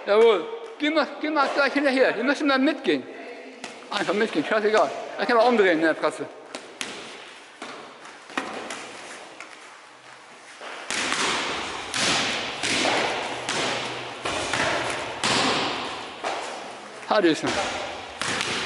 Jawohl. Geh mal gleich hinterher. Die müssen mal mitgehen. Einfach mitgehen, scheißegal. Da kann man umdrehen in der Presse. Hallöchen.